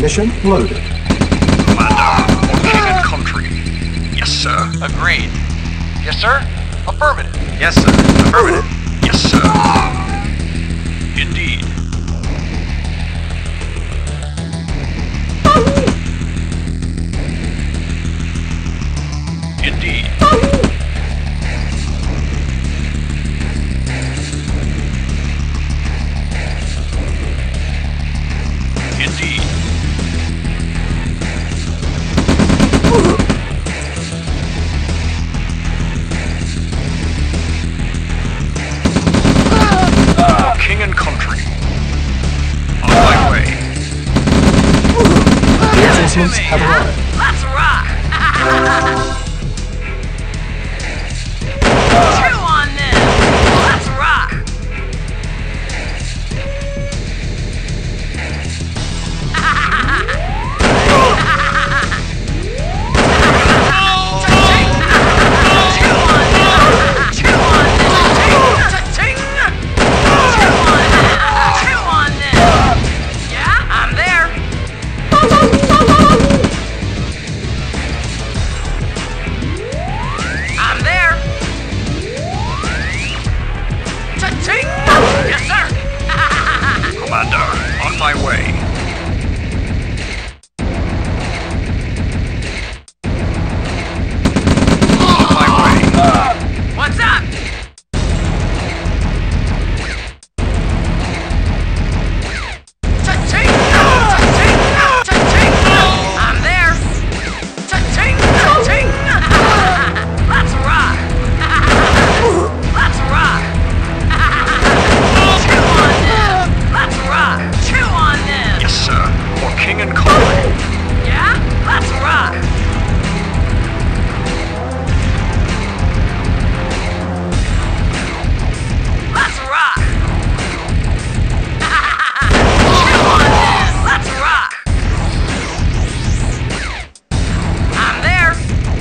Mission loaded. Commander, for king and country. Yes, sir. Agreed. Yes, sir? Affirmative. Yes, sir. Affirmative. Yes, sir. Indeed. Indeed. Indeed. King and country. On my way. Reinforcements have arrived. Let's rock! Chew on this! Let's rock! Yes, sir! Commander, on my way. On my way. What's up? Cha-ching! Cha-ching! Cha-ching! I'm there! Cha-ching! Cha-ching! Let's rock! Let's rock! Chew on this! Let's rock! Chew on this! Yes, sir. For king and country. Yeah? Let's rock! Let's rock! Chew on this! Let's rock! I'm there!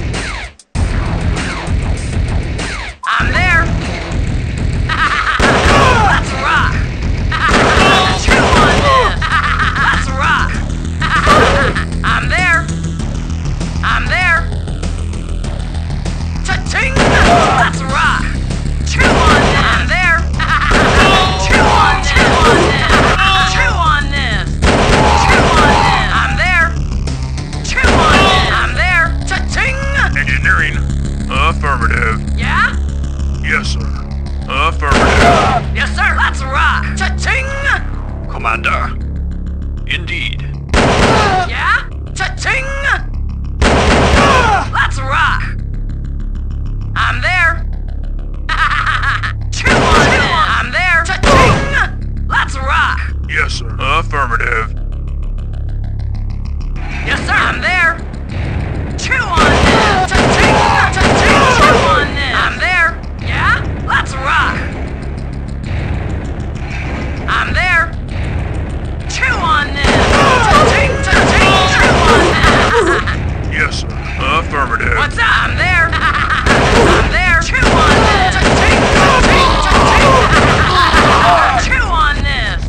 I'm there! Let's rock! Chew on this! Let's rock! I'm there! I'm there! Cha-ching! Let's rock! Chew on this! I'm there! Chew on this! Chew on this! Chew on this! I'm there! Chew on this! I'm there! Cha-ching! Engineering. Affirmative. Yeah? Yes, sir. Affirmative. Yes, sir! Let's rock! Cha-ching! Commander. Indeed. Yeah? Cha-ching! Let's rock! I'm there! Chew on it! I'm there! Cha-ching! Let's rock! Yes, sir. Affirmative. Yes, sir! I'm there! Chew on it! Cha-ching! Cha-ching! Chew on it! I'm there! Yeah? Let's rock! I'm there! Chew on it! Cha-ching! Cha-ching! Chew on it! Yes, sir. Affirmative. What's up? I'm there! I'm there! Chew on this! Cha-ching! Cha-ching! Cha-ching! Chew on this!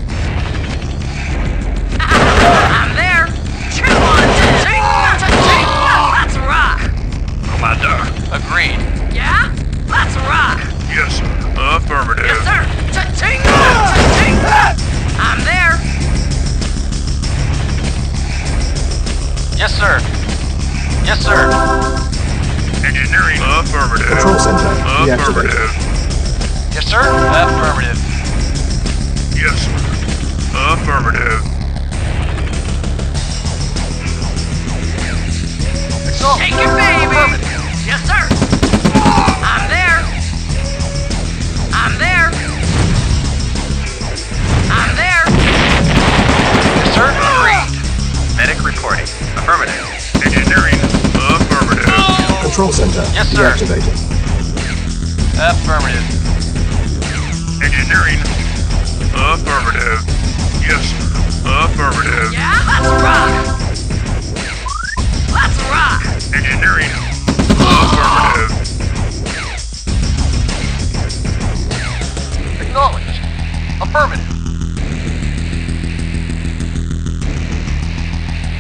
I'm there! Chew on this! Cha-ching! Cha-ching! Let's rock! Commander. Agreed. Yeah? Let's rock! Yes, sir. Affirmative. Yes, sir! Cha-ching! Cha-ching! I'm there! Yes, sir. Yes, sir. Engineering. Affirmative. Control center deactivated. Affirmative. Yes, sir. Affirmative. Yes, sir. Affirmative. Shake it, baby! Yes, sir! I'm there! I'm there! I'm there! Yes, sir. Agreed. Medic reporting. Affirmative. Engineering. Affirmative. Control center Yes, sir. deactivated. Affirmative. Engineering. Affirmative. Yes, sir. Affirmative. Yeah? Let's rock! Let's rock! Engineering. Affirmative. Acknowledged. Affirmative.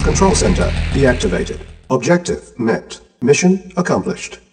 Control center deactivated. Objective met. Mission accomplished.